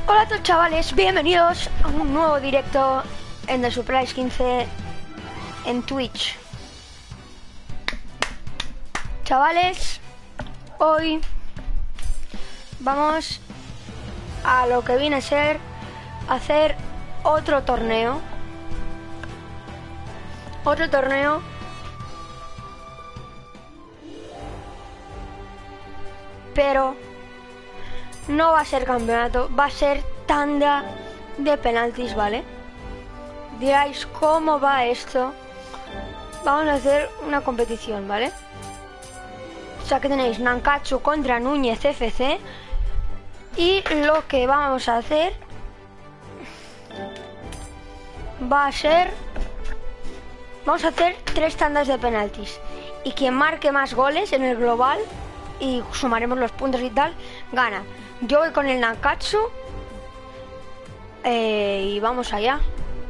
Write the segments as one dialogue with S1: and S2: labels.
S1: Hola a todos chavales, bienvenidos a un nuevo directo en The Surprise 15 en Twitch. Chavales, hoy vamos a lo que viene a ser hacer otro torneo. Pero no va a ser campeonato, va a ser tanda de penaltis, ¿vale? Diráis, ¿cómo va esto? Vamos a hacer una competición, ¿vale? O sea que tenéis Nankatsu contra Núñez FC. Y lo que vamos a hacer va a ser... Vamos a hacer 3 tandas de penaltis. Y quien marque más goles en el global, y sumaremos los puntos y tal, gana. Yo voy con el Nankatsu. Y vamos allá.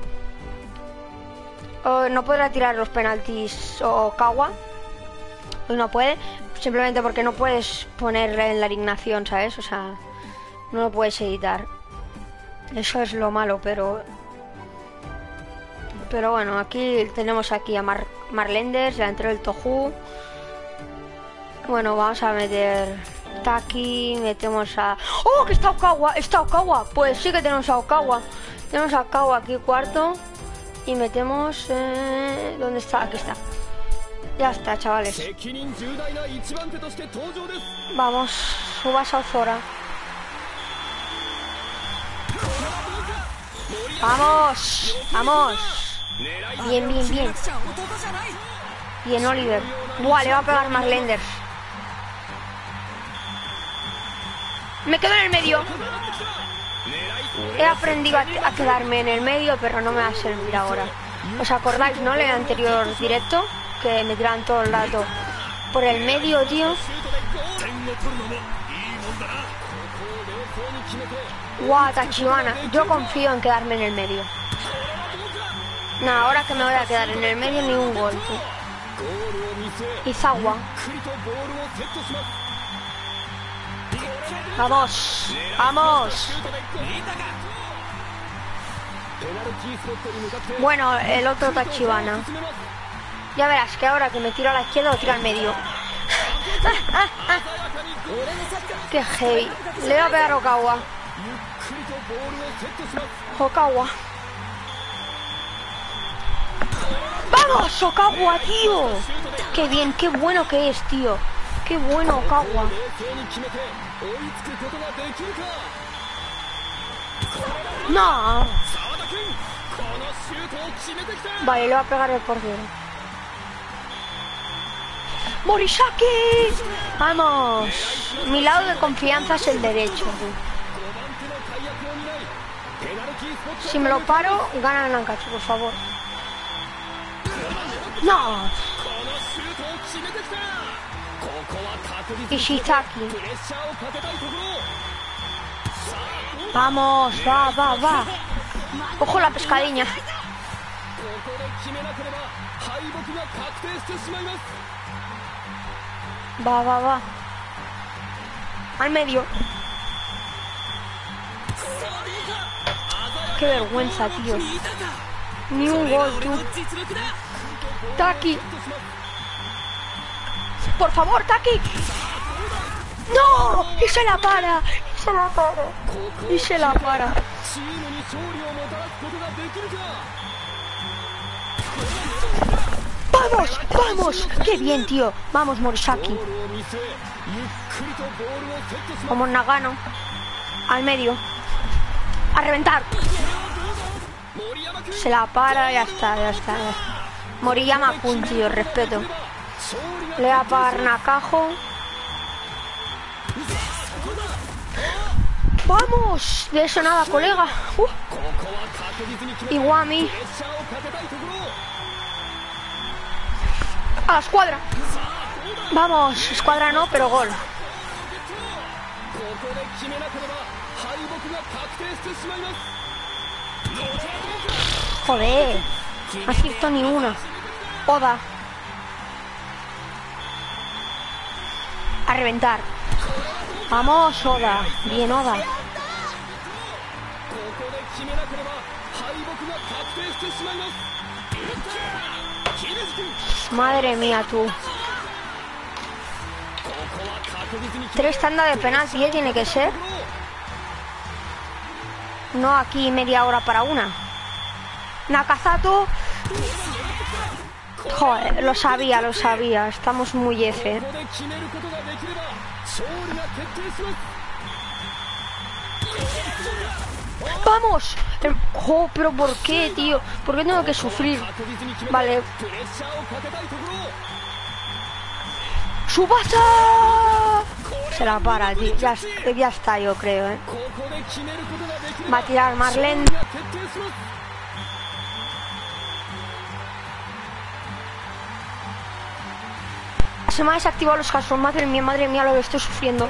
S1: No podrá tirar los penaltis o Kawa. Pues no puede. Simplemente porque no puedes poner en la asignación, ¿sabes? O sea, no lo puedes editar. Eso es lo malo, pero bueno, aquí tenemos aquí a Marlenders, delantero del Toju. Bueno, vamos a meter Taki, metemos a... ¡Oh, que está Okawa! ¡Está Okawa! Pues sí que tenemos a Okawa. Tenemos a Okawa aquí cuarto. Y metemos... ¿Dónde está? Aquí está. Ya está, chavales. Vamos, Tsubasa Ozora. ¡Vamos! ¡Vamos! Bien, bien, bien. Bien, Oliver. Buah, le va a pegar Marlenders. Me quedo en el medio. He aprendido a quedarme en el medio, pero no me va a servir ahora. ¿Os acordáis, no? En el anterior directo, que me tiraban todo el rato por el medio, tío. Guau, Tachibana. Yo confío en quedarme en el medio. Nah, ahora que me voy a quedar en el medio, ni un gol, tío. Izawa. Vamos, vamos. Bueno, el otro Tachibana. Ya verás que ahora que me tiro a la izquierda lo tiro al medio. Qué heavy. Le voy a pegar a Okawa. Okawa. ¡Vamos, Okawa, tío! ¡Qué bien, qué bueno que es, tío! ¡Qué bueno, Okawa! ¡No! Vale, le va a pegar el portero. ¡Morisaki! ¡Vamos! Mi lado de confianza es el derecho. Si me lo paro, gana el Nankatsu, por favor. ¡No! Ishizaki. Vamos, va. Ojo la pescadilla. Va. Al medio. Qué vergüenza, tío. Ni un gol, tú. Taki. Por favor, Taki. ¡No! Y se la para. ¡Vamos! ¡Qué bien, tío! Vamos, Morisaki. Vamos, Nagano. Al medio. A reventar. Se la para, ya está. Moriyama-kun, tío, respeto. Le va a pagar Nakajo. ¡Vamos! De eso nada, colega. Iwami. A la escuadra. Vamos, escuadra no, pero gol. Joder. No acierto ni una. Oda. A reventar. Vamos, Oda. Bien, Oda. Madre mía, tú. 3 tandas de penalti, ¿eh? Tiene que ser. No aquí media hora para una. Nakazato. Joder, lo sabía. Estamos muy F. ¡Vamos! ¡Oh, pero por qué, tío! ¿Por qué tengo que sufrir? Vale. ¡Subasa! Se la para, tío. Ya está, yo creo, ¿eh? Va a tirar Marlene. Se me ha desactivado los casos. Madre mía, lo que estoy sufriendo.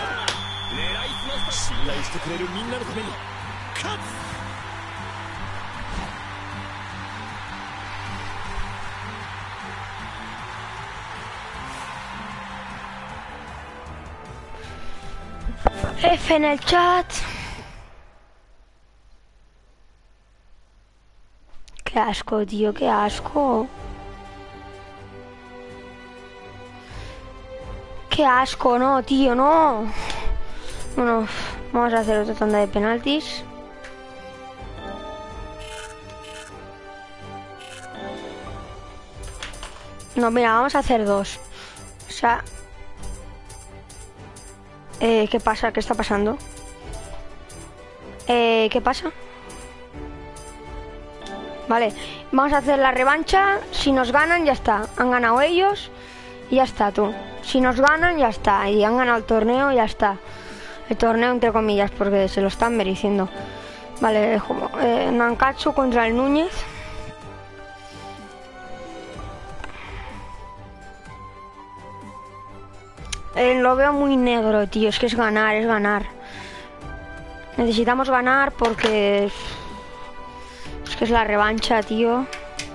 S1: F en el chat. Qué asco, tío, qué asco. Qué asco, no, tío, no. Bueno, vamos a hacer otra tanda de penaltis. No, mira, vamos a hacer 2. O sea... ¿qué pasa? ¿Qué está pasando? ¿Qué pasa? Vale, vamos a hacer la revancha. Si nos ganan, ya está. Han ganado ellos y ya está, tú. Si nos ganan, ya está. Y han ganado el torneo, ya está. El torneo entre comillas, porque se lo están mereciendo. Vale, Nankatsu contra el Núñez. Lo veo muy negro, tío. Es que es ganar. Necesitamos ganar porque... Es que es la revancha, tío.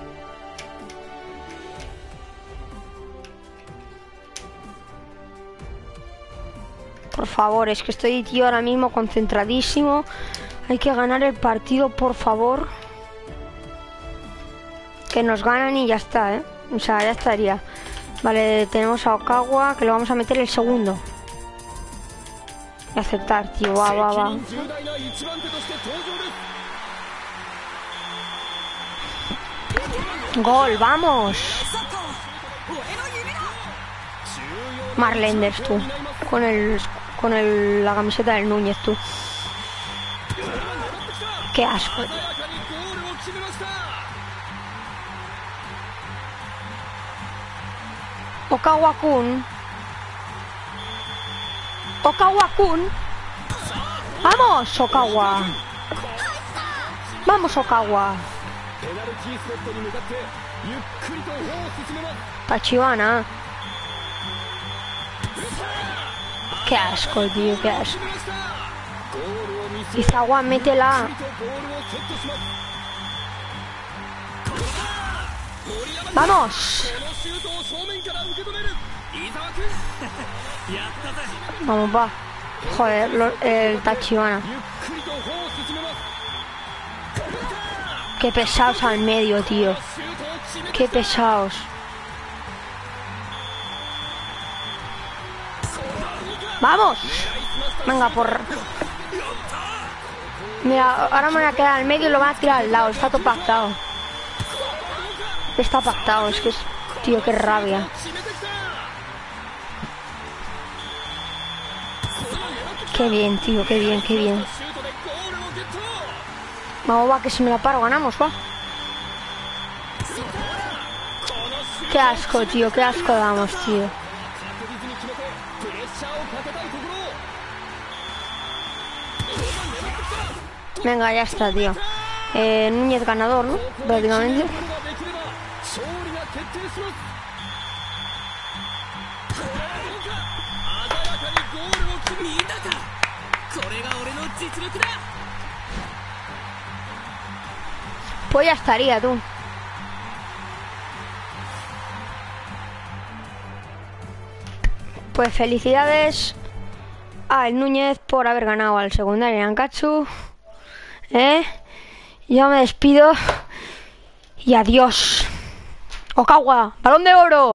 S1: Por favor, es que estoy, tío, ahora mismo concentradísimo. Hay que ganar el partido, por favor. Que nos ganan y ya está, ¿eh? O sea, ya estaría. Vale, tenemos a Okawa, que lo vamos a meter el segundo. Y aceptar, tío, va. Gol, vamos. Marlenders, tú. Con la camiseta del Núñez, tú. Qué asco, tío. Okawa-kun. Vamos, Okawa. Vamos, Okawa. Tachibana. Qué asco, tío, qué asco. Izawa, métela. ¡Vamos! Vamos, va. Joder, el Tachibana. Qué pesados al medio, tío. Qué pesados. ¡Vamos! Venga, por... Mira, ahora me voy a quedar al medio y lo van a tirar al lado. Está todo pactado. Está pactado, es que es... Tío, qué rabia. Qué bien, tío, qué bien. Vamos, va, que si me la paro ganamos, va. Qué asco, tío, qué asco damos, tío. Venga, ya está, tío. Núñez ganador, ¿no? Prácticamente. Pues ya estaría, tú. Pues felicidades al Núñez por haber ganado al secundario Nankatsu. ¿Eh? Yo me despido. Y adiós. Okawa, balón de oro.